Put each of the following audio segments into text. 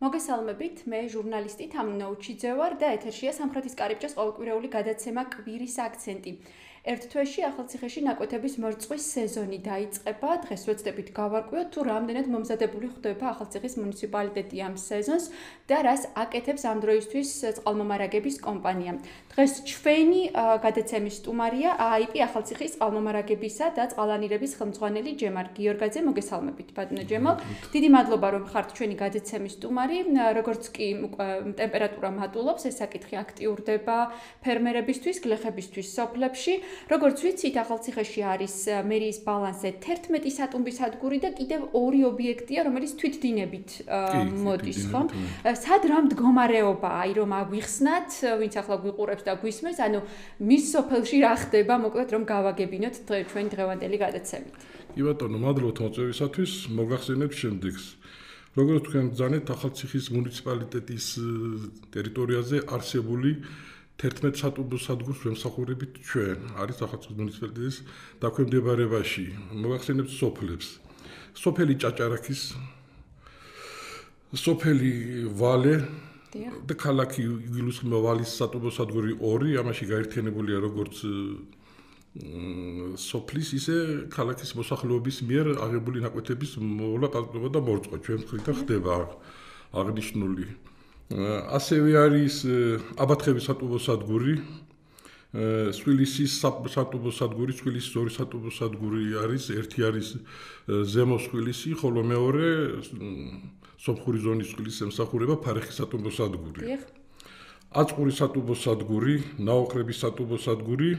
მოგესალმებით, მე ჟურნალისტი თამნა უჩიძე ვარ და ეთერშია სამხრეთის კარიბჭეს ყოველკვირეული გადაცემა კვირის აქცენტი. ერთ თვეში ახალციხეში ნაკვეთების მორწვის სეზონი დაიწყება. დღეს ვეცდებით გავარკვიოთ, თუ რამდენად მომზადებული ხდება ახალციხის მუნიციპალიტეტი ამ სეზონს და რას აკეთებს ამ დროისთვის წყალმომარაგების კომპანია. დღეს ჩვენი გადაცემის სტუმარია AIP ახალციხის წყალმომარაგებისა და წყალანირების ხელმძღვანელი ჯემალ გიორგაძე. მოგესალმებით, ბატონო ჯემალ. დიდი მადლობა, რომ ხართ ჩვენი გადაცემის სტუმარი. როგორც კი ტემპერატურა მატულობს, ეს საკითხი აქტიურდება ფერმერებისთვის, გლეხებისთვის სოფლებში. როგორც ვიცით, ახალციხეში არის მერიის ბალანსზე 11 სატუმბის სადგური და კიდევ 2 ობიექტია, რომელიც თვითდინებით მოდის, ხო? სად რა მდგომარეობა, აი რომ აგვიხსნათ, ვინც ახლა გვიყურებს და გვისმენს, ანუ მის სოფელში რა ხდება, მოკლედ რომ გავაგებინოთ ჩვენი დღევანდელი გადაცემით. კი ბატონო, მადლობთ მოწვევისათვის, მოგახსენებთ შემდეგს. როგორც თქვენ ბრძანეთ, ახალციხის მუნიციპალიტეტის ტერიტორიაზე არსებული 11 სატუმბოს სადგურს ვემსახურებით ჩვენ. არის ახალციხის მუნიციპალიტეტის დაქვემდებარებაში. მოგახსენებთ სოფლებს. სოფელი ჭაჭარაქის, სოფელი ვალე და ქალაქი იგილუსხმება ვალის სატუმბოს სადგური 2, ამაში გაერთიანებულია როგორც სოფლის ისე ქალაქის მოსახლეობის მიერ აღებული ნაკვეთების მოვლა პარკობა და მორწყვა ჩვენ მხრიდან ხდება აღნიშნული. ასევე არის აბათხევის სატუმბოს სადგური, სვილისის სატუმბოს სადგური, სვილისის 2 სატუმბოს სადგური არის, ერთი არის ზემო სვილისი, ხოლო მეორე სომხური ზონის სვილის ემსახურება ფარეხის სატუმბოს სადგური. აწყურის სატუმბოს სადგური, ნაოხრების სატუმბოს სადგური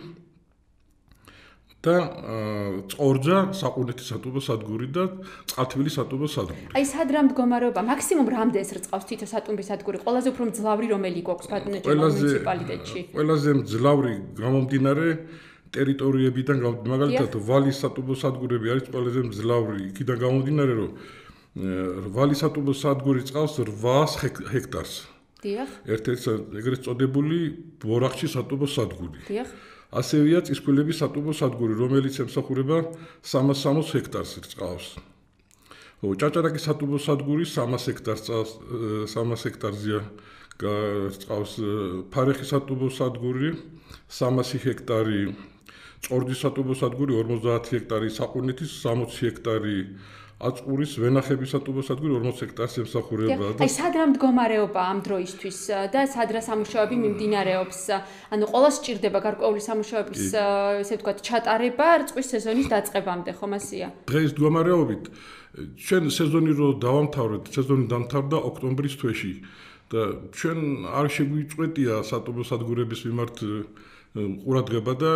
და წყორძა საყუნეთის სატუმბოს სადგური და წყალთბილის სატუმბოს სადგური. აი სად რა მდგომარეობა, მაქსიმუმ რამდენს რწყავს თითო სატუმბის სადგური? ყველაზე უფრო მძლავრი რომელი გვაქვს ბატონო ჯემალ მუნიციპალიტეტში? ყველაზე მძლავრი გამომდინარე ტერიტორიებიდან, მაგალითად ვალის სატუმბოს სადგურები არის ყველაზე მძლავრი. იქიდან გამომდინარე, რომ ვალის სატუმბოს სადგური წყავს 800 ჰექტარს. დიახ. ერთ-ერთი ეგრეთ წოდებული ბორახჩის სატუმბოს სადგური. დიახ. ასევეა წისქვილების სატუმბოს სადგური, რომელიც ემსახურება 360 ჰექტარს რწყავს. ჭაჭარაკის სატუმბოს სადგური 300 ჰექტარს წავს, 300 ჰექტარზეა რწყავს. ფარეხის სატუმბოს სადგური 300 ჰექტარი, წყორდის სატუმბოს სადგური 50 ჰექტარი, საყუნეთის 60 ჰექტარი, აწყურის ვენახების სატუმბოს სადგური 40 ჰექტარს ემსახურება. აი სად რა მდგომარეობა ამ დროისთვის და სად რა სამუშაოები მიმდინარეობს? ანუ ყველა სჭირდება გარკვეული სამუშაოების, ესე ვთქვათ, ჩატარება რწყვის სეზონის დაწყებამდე, ხომ ასეა? დღეს მდგომარეობით ჩვენ სეზონი რო დავამთავრეთ, სეზონი დამთავრდა ოქტომბრის თვეში და ჩვენ არ შეგვიწყვეტია სატუმბოს სადგურების მიმართ ყურადღება და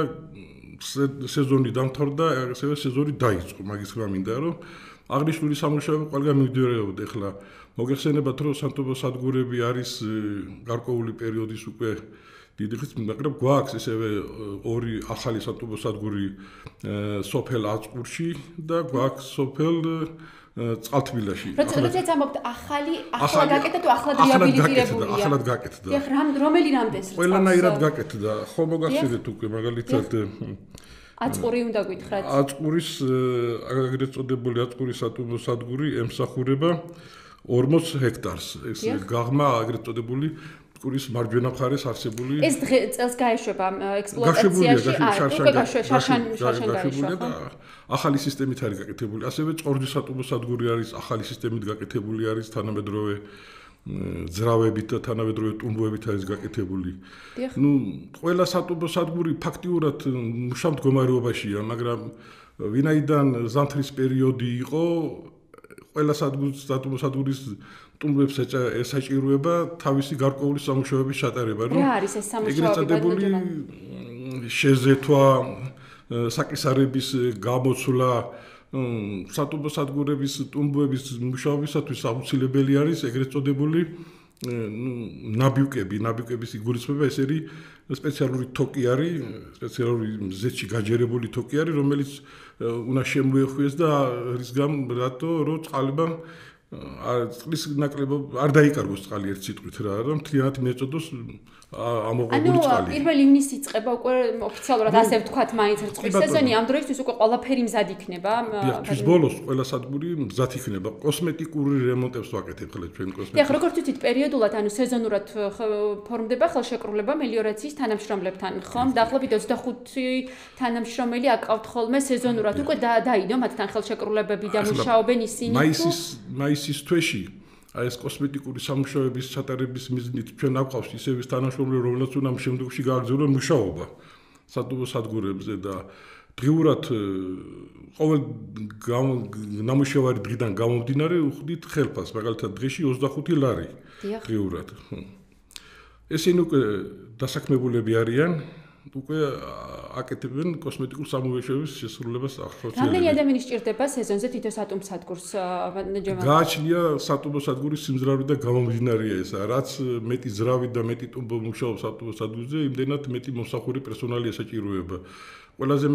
სეზონი დამთავრდა, ასევე სეზონი დაიწყო, მაგის რა მინდა რომ აღნიშნული სამუშაოები ყველგან მიმდინარეობდა. ახლა მოგეხსენებათ, რომ სატუმბოს სადგურები არის გარკვეული პერიოდის უკვე დიდი ხნის, მაგრამ გვაქვს ესევე 2 ახალი სატუმბოს სადგური სოფელ აწყურში და გვაქვს სოფელ წყალთბილაში. როდესაც ამბობთ ახლა გაკეთდა თუ ახლად რეაბილიტირებულია? ახლად გაკეთდა. დიახ, რომელი რამდენს რწყავს? ყველანაირად გაკეთდა. ხო მოგახსენეთ უკვე მაგალითად აწყური უნდა გითხრათ. აწყურის აგრეთ წოდებული აწყურის სატუმბოს სადგური ემსახურება 40 ჰექტარს. ეს გაღმა აგრეთ წოდებული წყურის მარჯვენა მხარეს არსებული. ეს წელს გაეშვება ექსპლუატაციაში, გაშვებულია და ახალი სისტემით არის გაკეთებული. ასევე წყორდის სატუმბოს სადგური არის ახალი სისტემით გაკეთებული, არის თანამედროვე ძრავებით და თანამედროვე ტუმბოებით არის გაკეთებული. ნუ ყველა სატუმბოს სადგური ფაქტიურად მუშა მდგომარეობაშია, მაგრამ ვინაიდან ზამთრის პერიოდი იყო, ყველა სატუმბოს სადგურის ტუმბებს ესაჭიროება თავისი გარკვეული სამუშაოების ჩატარება. რა არის ეს სამუშაოები? შეზეთვა, საკისარების გამოცვლა, სატუმბოს სადგურების ტუმბოების მუშაობისათვის აუცილებელი არის ეგრეთ წოდებული ნაბიუკების იგულისხმება, ეს არის სპეციალური თოკი არის, სპეციალური მზეთში გაჯერებული თოკი არის, რომელიც უნდა შემოეხვიეს და რის რატო რომ წყალება წყლის ნაკლებობა არ დაიკარგოს წყალი ერთ სიტყვით რა, რომ მთლიანად მიეწოდოს ამოღებული წყალი. პირველ ივნისს იწყება უკვე ოფიციალურად ასე ვთქვათ, მაინც რწყვის სეზონი, ამ დროისთვის უკვე ყველაფერი მზად იქნება. თვის ბოლოს ყველა სადგური მზად იქნება. კოსმეტიკური რემონტებს ვაკეთებ ხოლმე ჩვენ კოსმეტიკას. დიახ, როგორც ვთქვით, პერიოდულად, სეზონურად ფორმდება ხელშეკრულება მელიორაციის თანამშრომლებთან, ხომ? დაახლოებით 25 თანამშრომელი აკავთ ხოლმე სეზონურად. უკვე დაიდო მათთან ხელშეკრულებები და მუშაობენ ისინი. მაისის თვეში აი ეს კოსმეტიკური სამუშაოების ჩატარების მიზნით ჩვენ აყავს ისევის თანამშრომლები, რომელსაც უნდა შემდგომში გააგრძელონ მუშაობა სატუბო სადგურებზე და დღიურად ყოველ ნამუშევარი დღიდან გამომდინარე უხდით ხელფას, მაგალითად დღეში 25 ლარი დღიურად. ესენი უკვე დასაქმებულები არიან, უკვე აკეთებენ კოსმეტიკურ სამუშაოების შესრულებას ახორციელებენ. რამდენი ადამიანი სჭირდება სეზონზე თითო სატუმ სადგურს? გააჩნია სატუბო სადგურის სიმძლავრე და გამომდინარეა ესა, რაც მეტი ძრავი და მეტი ტუმბო მუშაობს სატუბო სადგურზე, იმდენად მეტი მომსახური პერსონალი ესაჭიროება. ყველაზე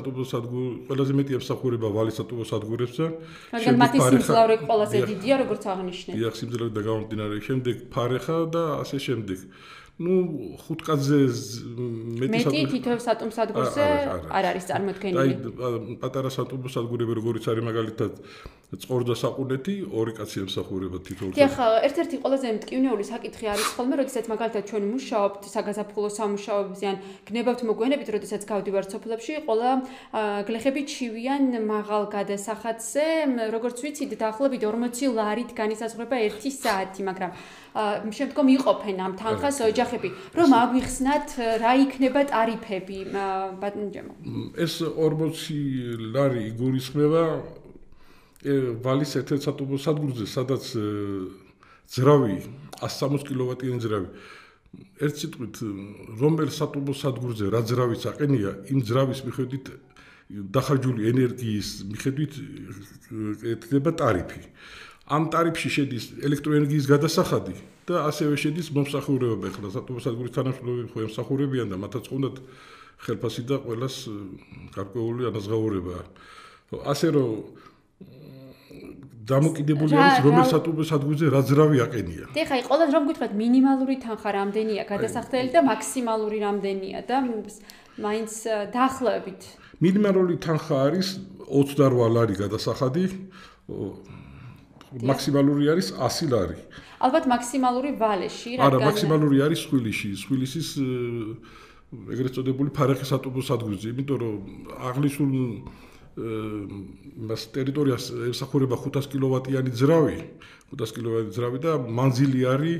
მეტი ემსახურება ვალის სატუბო სადგურებსა. მაგრამ მათი სიმძლავრე ყველაზე დიდია, როგორც აღნიშნეთ. დიახ, სიმძლავრე და გამომდინარე, შემდეგ ფარეხა და ასე შემდეგ. ხუთ კაცზე მეტი თითო სატუმ სადგურზე არ არის წარმოქმნილი. აი პატარა სატუმ სადგურები როგორიც არის მაგალითად წყორდა საყუნეთი, ორი კაცი ემსახურება თითოეულ. დიახ, ერთ-ერთი ყველაზე მტკივნეული საკითხი არის ხოლმე, როდესაც მაგალითად ჩვენ მუშაობთ საგაზაფხულო სამუშაოებზე ან გნებავთ მოგვიანებით, როდესაც გავდივართ სოფლებში, ყველა გლეხები ჩივიან მაღალ გადასახადზე, როგორც ვიცით, დაახლოებით 40 ლარით განისაზღვრება 1 საათი, მაგრამ შემდგომ იყოფენ ამ თანხას ოჯახები, რომ აგვიხსნათ რა იქნება ტარიფები, ბატონო ჯემო. ეს 40 ლარი იგულისხმება ვალის ერთ-ერთ სატუბო სადგურზე, სადაც ძრავი 160 კილოვატიანი ძრავი. ერთ სიტყვით, რომელ სატუბო სადგურზე რა ძრავიც აყენია, იმ ძრავის მიხედვით დახარჯული ენერგიის მიხედვით ეთდება ტარიფი. ამ ტარიფში შედის ელექტროენერგიის გადასახადი და ასევე შედის მომსახურება. ახლა სატუბო სადგურის თანამშრომლები ხო ემსახურებიან და მათაც უნდათ ხელფასი და ყველას გარკვეული ანაზღაურება. ასე რომ დამოკიდებული არის რომელ სატუბო სადგურზე რა ძრავი აყენია. დიახ, აი ყოველდღე რომ გითხრათ მინიმალური თანხა რამდენია გადასახდელი და მაქსიმალური რამდენია და მაინც დაახლოებით. მინიმალური თანხა არის 28 ლარი გადასახადი. მაქსიმალური არის 100 ლარი. ალბათ მაქსიმალური ვალეში, რადგან არა, მაქსიმალური არის სხვილიში, სხვილისის ეგრეთ წოდებული ფარეხის სატუბო სადგურზე, იმიტომ რომ აღნიშნულ მას ტერიტორიას ემსახურება 500 კილოვატიანი ძრავი, 500 კილოვატიანი ძრავი და მანძილი არის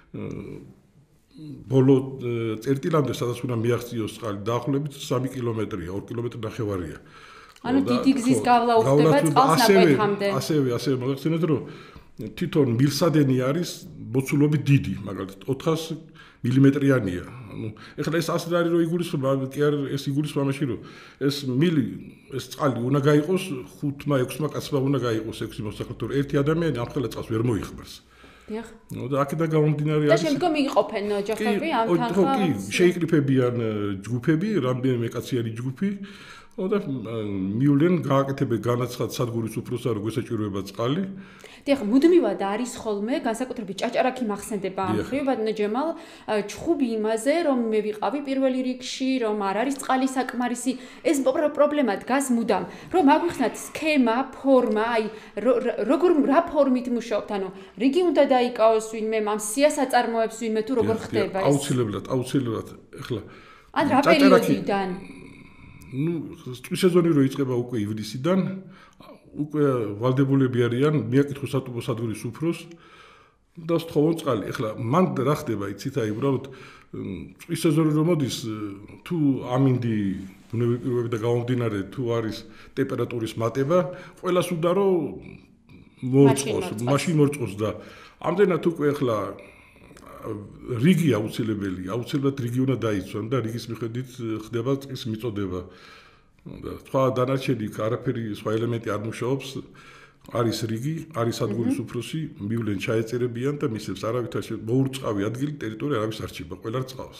ბოლო წერტილამდე, სადაც უნდა მიაღწიოს წყალი, დაახლოებით 3 კილომეტრია, 2 კილომეტრი ნახევარია. დიდი გზის გავლა უხდება წყალს ნაკვეთამდე. ასევე მოგახსენეთ, რომ თვითონ მილსადენი არის მოცულობით დიდი, მაგალითად 400 მილიმეტრიანია. ეხლა ეს ასე არის, რომ იგულისხმება, კი არ ეს იგულისხმება მაშინ, რომ ეს ეს წყალი უნდა გაიყოს 5-6 კაცმა უნდა გაიყოს 6 მოსახლე, თორე ერთი ადამიანი ამ ხელა წყალს ვერ მოიხმარს. დიახ. და აქედან გამომდინარე არის. და შემდგომ იყოფენ ოჯახები ამ თანხას. კი, შეიკრიფებიან ჯგუფები, რამდენიმე კაციანი ჯგუფი. და მიულენ გააკეთებენ განაცხად სადგურის უფროსა, რომ გვესაჭიროება წყალი. დიახ, მუდმივად არის ხოლმე განსაკუთრებით ჭაჭარაკი მახსენდება ამ ხრივ, ბატონო ჯემალ, ჩხუბი იმაზე, რომ მე ვიყავი პირველი რიგში, რომ არ არის წყალი საკმარისი, ეს პრობლემა დგას მუდამ. რომ აგვიხსნათ სქემა, ფორმა, აი რა ფორმით მუშაობთ, ანუ რიგი უნდა დაიკავოს ვინმე, ამ სიას აწარმოებს ვინმე თუ როგორ ხდება ეს? აუცილებლად, ეხლა. ან რა პერიოდიდან? წვის სეზონი რო იწყება უკვე ივნისიდან, უკვე ვალდებულები არიან მიაკითხოს სატუბო სადგურის უფროს და სთხოვონ წყალი. ეხლა მან რა ხდება, იცით, აი უბრალოდ წვის სეზონი რო მოდის, თუ ამინდი ბუნებრივი პირობები და გამომდინარე თუ არის ტემპერატურის მატება, ყველას უნდა რომ მაშინ მორწყოს და ამდენად უკვე ეხლა რიგი აუცილებელია, აუცილებლად რიგი უნდა დაიცვან და რიგის მიხედვით ხდება წყლის მიწოდება. და სხვა დანარჩენი არაფერი სხვა ელემენტი არ მუშაობს. არის რიგი, არის ადგილის უფროსი, მივლენ ჩაეწერებიან და მისებს არავითარ მოურწყავი ადგილი ტერიტორია არავის არჩება, ყველა რწყავს.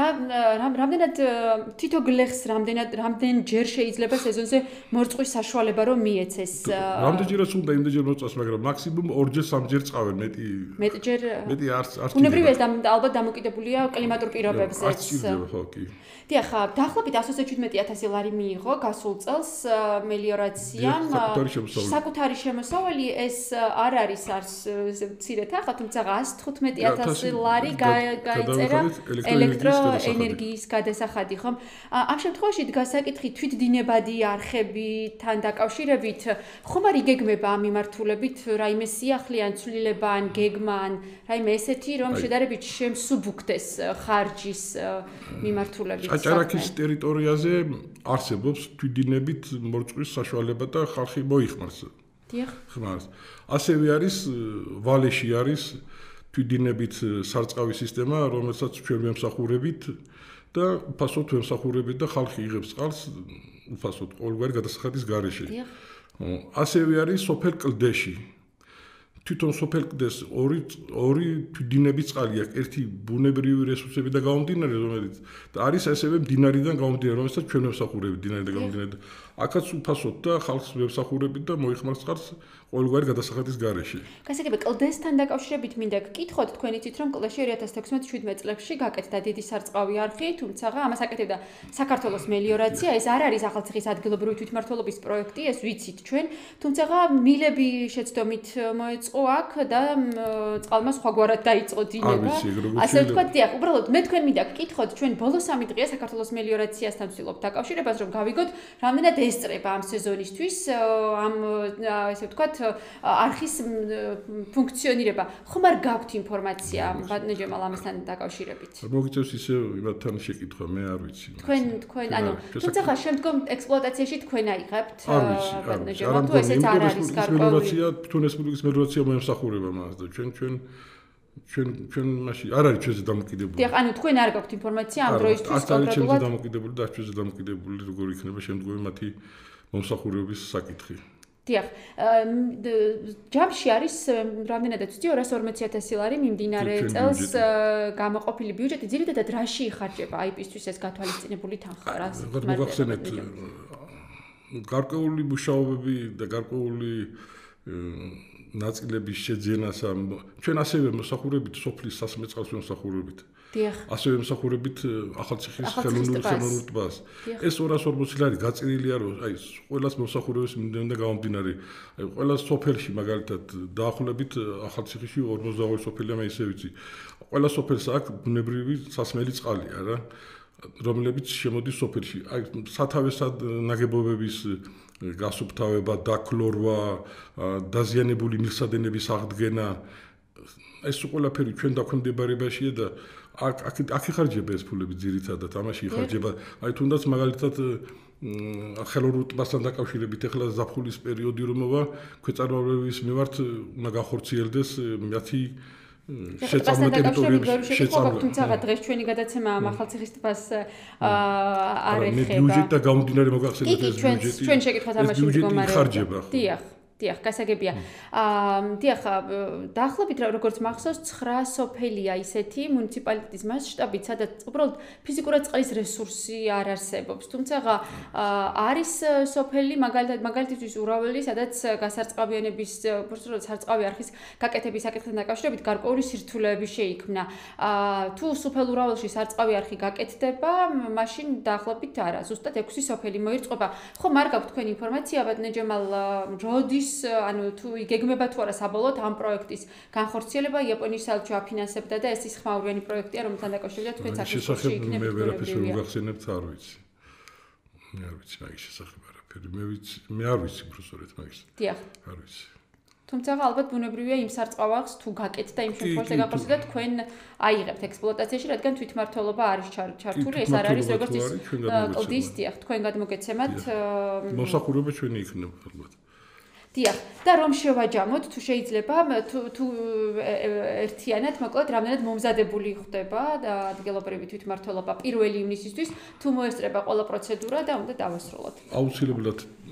რამდენად თითო გლეხს რამდენჯერ შეიძლება სეზონზე მორწყვის საშუალება რომ მიეცეს? რამდენჯერაც უნდა იმდენჯერ მოწყოს, მაგრამ მაქსიმუმ 2-3 ჯერ წყავენ, მეტი არც ბუნებრივია და ალბათ დამოკიდებულია კლიმატურ პირობებზეც. არც ჭირდება ხო კი. დიახ, დაახლოებით 117,000 ლარი მიიღო გასულ წელს მელიორაციამ. საკუთარი შემოსავალი ეს არ არის მცირე თანხა, თუმცა 115,000 ლარი გაიწერა ელექტროენერგიის გადასახადი, ხომ? ამ შემთხვევაში დგას საკითხი თვითდინებადი არხებთან დაკავშირებით, ხომ არ იგეგმება ამ მიმართულებით რაიმე სიახლე ან ცვლილება ან გეგმა ან რაიმე ესეთი, რომ შედარებით შემსუბუქდეს ხარჯის მიმართულებით. ჭაჭარაქის ტერიტორიაზე არსებობს თვითდინებით მორწყვის საშუალება და ხალხი მოიხმარს. დიახ. ხმარს. ასევე არის ვალეში არის თვითდინებით სარწყავი სისტემა, რომელსაც ჩვენ ვემსახურებით და უფასოდ ვემსახურებით და ხალხი იღებს წყალს უფასოდ ყოველგვარი გადასახადის გარეშე. დიახ. ასევე არის სოფელ კლდეში. თვითონ სოფელ კლდეს ორი თვითდინების წყალი აქვს, ერთი ბუნებრივი რესურსები და გამომდინარე, რომელიც და არის ასევე მდინარიდან გამომდინარე, რომელსაც ჩვენ ვემსახურებით მდინარიდან გამომდინარე. აქაც უფასოდ და ხალხს ვემსახურებით და მოიხმარს წყალს ყოველგვარი გადასახადის გარეშე. გასაგებია, კლდესთან დაკავშირებით მინდა გკითხოთ, თქვენ იცით, რომ კლდეში 2016-17 წლებში გაკეთდა დიდი სარწყავი არხი, თუმცა ამას აკეთებდა საქართველოს მელიორაცია, ეს არ არის ახალციხის ადგილობრივი თვითმმართველობის პროექტი, ეს ვიცით ჩვენ, თუმცა მილები შეცდომით მოეწყო აქ და წყალმა სხვაგვარად დაიწყო დინება. ასე ვთქვათ, დიახ, უბრალოდ მე თქვენ მინდა გკითხოთ, ჩვენ ბოლო 3 დღეა საქართველოს მელიორაციასთან ვცდილობთ დაკავშირებას, რომ გავიგოთ, რამდენად ესწრება ამ სეზონისთვის ამ ესე ვთქვათ არხის ფუნქციონირება. ხომ არ გაქვთ ინფორმაცია ბატონო ჯემალ ამასთან დაკავშირებით? მოგიწევს ისე იმათთან შეკითხვა, მე არ ვიცი. თქვენ ანუ თუმცა შემდგომ ექსპლუატაციაში თქვენ აიღებთ ბატონო ჯემალ თუ ესეც არ არის გარკვეული. თუნ რესპუბლიკის მელიორაცია მოემსახურება მას და ჩვენ მაშინ არ არის ჩვენზე დამოკიდებული. დიახ, ანუ თქვენ არ გაქვთ ინფორმაცია ამ დროისთვის კონკრეტულად? არ არის ჩვენზე დამოკიდებული და ჩვენზე დამოკიდებული როგორ იქნება შემდგომი მათი მომსახურების საკითხი. დიახ, ჯამში არის რამდენადაც ვთქვი 240,000 ლარი მიმდინარე წელს გამოყოფილი ბიუჯეტი, ძირითადად რაში იხარჯება IP-ისთვის ეს გათვალისწინებული თანხა რა? მოგახსენეთ გარკვეული მუშაობები და გარკვეული ნაწილების შეძენას ჩვენ ასევე მოსახურებით სოფლის სასმე წყალს ვემსახურებით. დიახ. ასევე ვემსახურებით ახალციხის ხელოვნურ ტბას. ეს 240 ლარი გაწერილია რომ აი ყველას მოსახურების მიმდევნი და გამომდინარე. აი ყველა სოფელში მაგალითად დაახლოებით ახალციხეში 42 სოფელია მე ისე ვიცი. ყველა სოფელს აქვს ბუნებრივი სასმელი წყალია რა. რომლებიც შემოდის სოფელში. აი სათავეს ნაგებობების გასუფთავება, დაქლორვა, დაზიანებული მილსადენების აღდგენა ეს ყველაფერი ჩვენ დაქვემდებარებაშია და აქ იხარჯება ეს ფულები ძირითადად, ამაში იხარჯება. აი თუნდაც მაგალითად ხელოვნურ ტბასთან დაკავშირებით ახლა ზაფხულის პერიოდი რომ მოვა, ქვეწარმავლების მიმართ უნდა გახორციელდეს მათი შეწამლა ტერიტორიების შეწამლა. თუმცა დღეს ჩვენი გადაცემა ამ ახალციხის ტბას არ ეხება. ბიუჯეტი და გამომდინარე მოგახსენეთ ეს ბიუჯეტი. ჩვენ შეკითხვათ ამაში მდგომარეობა. დიახ. დიახ, გასაგებია. დიახ, დაახლოებით როგორც მახსოვს 9 სოფელია ისეთი მუნიციპალიტეტის მასშტაბით, სადაც უბრალოდ ფიზიკურად წყლის რესურსი არ არსებობს. თუმცა არის სოფელი მაგალითისთვის ურაველი, სადაც გასარწყავიანების სარწყავი არხის გაკეთების საკითხთან დაკავშირებით გარკვეული სირთულეები შეიქმნა. თუ სოფელ ურაველში სარწყავი არხი გაკეთდება, მაშინ დაახლოებით არა, ზუსტად 6 სოფელი მოირწყება. ხომ არ გაქვთ თქვენ ინფორმაცია, ბატონო ჯემალ, როდის ანუ თუ იგეგმება თუ არა საბოლოოდ ამ პროექტის განხორციელება იაპონიის საელჩო აფინანსებდა და ეს ის ხმაურიანი პროექტია, რომელთან დაკავშირებით თქვენ საქმეში იქნებით. მე ვერაფერს ვერ მოგახსენებთ, არ ვიცი. მე არ ვიცი მაგის შესახებ არაფერი. მე არ ვიცი უბრალოდ მაგის. დიახ. არ ვიცი. თუმცა ალბათ ბუნებრივია იმ სარწყავს თუ გაკეთდა იმ შემთხვევაში გახორციელდა თქვენ აიღებთ ექსპლუატაციაში, რადგან თვითმმართველობა არის ჩართული, ეს არ არის როგორც ის კლდის, დიახ, თქვენ გადმოგეცემათ მოსახურება ჩვენი იქნება ალბათ. დიახ, და რომ შევაჯამოთ, თუ შეიძლება, თუ ერთიანად, მოკლედ, რამდენად მომზადებული ხდება და ადგილობრივი თვითმმართველობა 1 ივნისისთვის, თუ მოესწრება ყველა პროცედურა და უნდა დავასრულოთ. აუცილებლად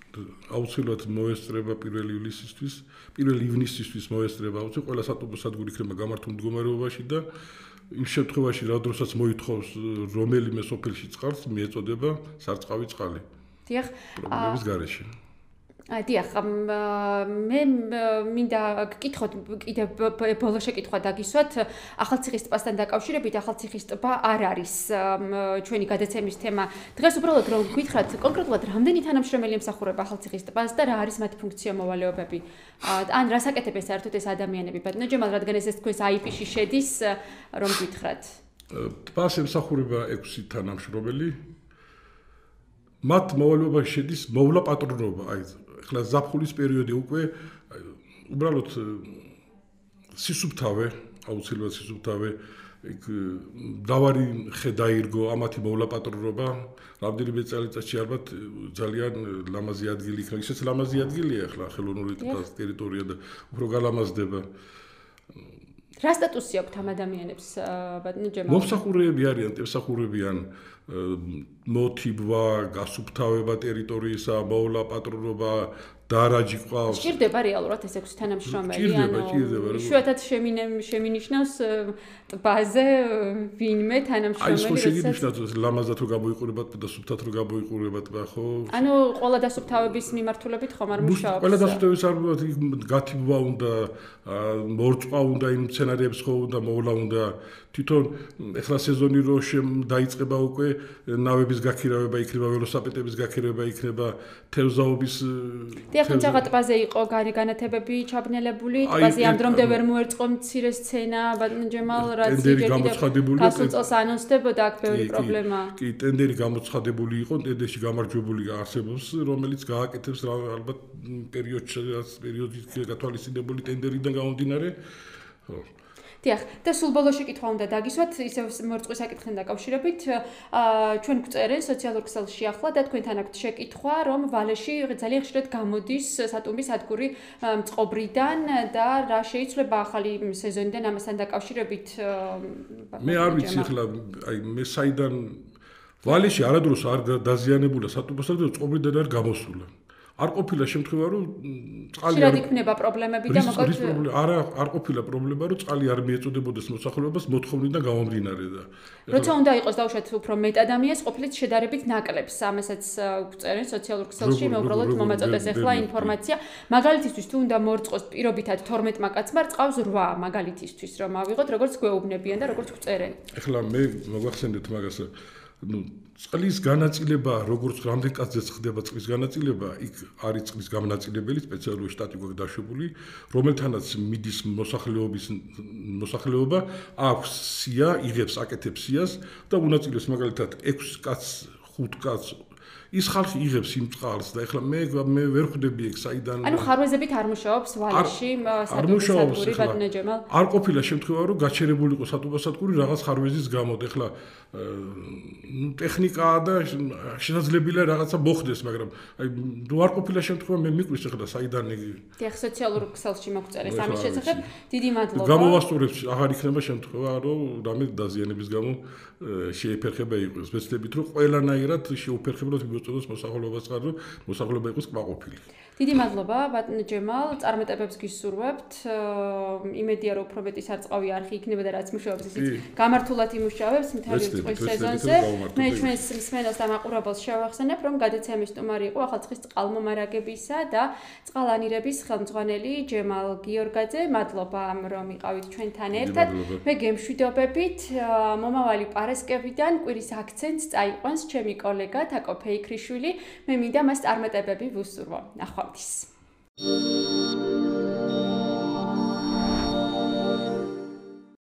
აუცილებლად მოესწრება 1 ივნისისთვის მოესწრება აუცილებლად ყველა სატუბო სადგური იქნება გამართულ მდგომარეობაში და იმ შემთხვევაში რა დროსაც მოითხოვს რომელიმე სოფელში წყალს მიეწოდება სარწყავი წყალი. დიახ. პრობლემის გარეშე. დიახ, მე მინდა გკითხოთ კიდე ბოლო შეკითხვა დაგისვათ ახალციხის ტბასთან დაკავშირებით. ახალციხის ტბა არ არის ჩვენი გადაცემის თემა. დღეს უბრალოდ რომ გითხრათ კონკრეტულად რამდენი თანამშრომელი ემსახურება ახალციხის ტბას და რა არის მათი ფუნქცია მოვალეობები. ან რას აკეთებენ საერთოდ ეს ადამიანები? ბატონო ჯემალ, რადგან ეს თქვენს IP-ში შედის, რომ გითხრათ. ტბას ემსახურება 6 თანამშრომელი. მათ მოვალეობაში შედის მოვლა პატრონობა, აი ახლა ზაფხულის პერიოდი უკვე უბრალოდ სისუფთავე, აუცილებლად სისუფთავე, იქ დავარი ხე დაირგო, ამათი მოვლა პატრონობა, რამდენიმე წელიწადში ალბათ ძალიან ლამაზი ადგილი იქნება. ისეც ლამაზი ადგილია ახლა ხელოვნური ტბის ტერიტორია და უფრო გალამაზდება. რა სტატუსი აქვს ამ ადამიანებს, ბატონო ჯემალ? მომსახურეები არიან, ემსახურებიან მოთიბვა, გასუფთავება ტერიტორიისა, მოვლა პატრონობა, დარაჯი ყავს. სჭირდება რეალურად ეს 6 თანამშრომელი, სჭირდება. იშვიათად შემინიშნავს ტბაზე ვინმე თანამშრომელი, აი, ხო შეგვინიშნავს ლამაზად რომ გამოიყურებათ და სუფთად რომ გამოიყურებათ ტბა, ხო? ანუ ყველა დასუფთავების მიმართულებით ხომ არ მუშაობს? ყველა დასუფთავების არ გათიბვა უნდა, მორწყვა უნდა, იმ სცენარებს ხო უნდა, მოვლა უნდა. თვითონ ეხლა სეზონი რო დაიწყება უკვე ნავების გაქირავება იქნება, ველოსიპედების გაქირავება იქნება, თევზაობის დიახ, თუმცა ტბაზე იყო განათებები ჩაბნელებული, ტბაზე ამ დრომდე ვერ მოერწყო მცირე სცენა, ბატონო ჯემალ, რაც გასულ წელს ანონსდებოდა აქ ბევრი პრობლემა. კი, ტენდერი გამოცხადებული იყო, ტენდერში გამარჯვებული არსებობს, რომელიც გააკეთებს ალბათ პერიოდში გათვალისწინებული ტენდერიდან გამომდინარე. ხო. დიახ, და სულ ბოლო შეკითხვა უნდა დაგისვათ, ისევ მორწყვის საკითხთან დაკავშირებით. ჩვენ გვწერენ სოციალურ ქსელში ახლა და თქვენთან აქვთ შეკითხვა, რომ ვალეში ძალიან ხშირად გამოდის სატუმბი სადგური მწყობრიდან და რა შეიცვლება ახალი სეზონიდან ამასთან დაკავშირებით? მე არ ვიცი ახლა, აი მე საიდან ვალეში არადროს არ დაზიანებულა სატუმბო სადგური, მწყობრიდან არ გამოსულა. არ ყოფილა შემთხვევა რომ წყალი არ იქნება პრობლემები და მოკლედ არ ყოფილა პრობლემა რომ წყალი არ მიეწოდებოდეს მოსახლეობას მოთხოვნიდან გამომდინარე და როცა უნდა იყოს დავუშვათ უფრო მეტ ადამიანს ყოფილით შედარებით ნაკლებს ამასაც გვწერენ სოციალურ ქსელში მე უბრალოდ მომაწოდეს ახლა ინფორმაცია მაგალითისთვის თუ უნდა მორწყოს პირობითად 12 მაკაცმა რწყავს 8 მაგალითისთვის რომ ავიღოთ როგორც გვეუბნებიან და როგორც გვწერენ ახლა მე მოგახსენდეთ მაგას წყლის განაწილება როგორც რამდენ კაცზეც ხდება წყლის განაწილება იქ არის წყლის განაწილებელი სპეციალური შტატი გვაქვს დაშვებული რომელთანაც მიდის მოსახლეობა აქვს სია იღებს აკეთებს სიას და უნაწილებს მაგალითად 6 კაცს 5 კაცს ის ხალხი იღებს იმ წყალს და ეხლა მე ვერ ხვდები ეგ საიდან ანუ ხარვეზებით არ მუშაობს ვალეში სადგური ბატონო ჯემალ არ ყოფილა შემთხვევა რომ გაჩერებული იყო სატუბო სადგური რაღაც ხარვეზის გამო და ეხლა ტექნიკაა და შესაძლებელია რაღაცა მოხდეს მაგრამ აი თუ არ ყოფილა შემთხვევა მე მიკვის ეხლა საიდან ეგ დიახ სოციალურ ქსელში მოგწერეს ამის შესახებ დიდი მადლობა გამოვასწორებს აღარ იქნება შემთხვევა რომ რამე დაზიანების გამო შეიფერხება იყოს ვეცდებით რომ ყველანაირად შეუფერხებლად მიწოდოს მოსახლეობას ხარ რომ მოსახლეობა იყოს კმაყოფილი დიდი მადლობა ბატონო ჯემალ წარმატებებს გისურვებთ იმედია რომ უფრო მეტი სარწყავი არხი იქნება და რაც მუშაობს ისიც გამართულად იმუშავებს მთელი წყლის სეზონზე მე ჩვენს მსმენელს და მაყურებელს შევახსენებ რომ გადაცემის სტუმარი იყო ახალციხის წყალმომარაგებისა და წყალანირების ხელმძღვანელი ჯემალ გიორგაძე მადლობა რომ იყავით ჩვენთან ერთად მე გემშვიდობებით მომავალი პარასკევიდან კვირის აქცენტს წაიყვანს ჩემი კოლეგა თაკო ფეიქრიშვილი მე მინდა მას წარმატებები ვუსურვო ნახვამდის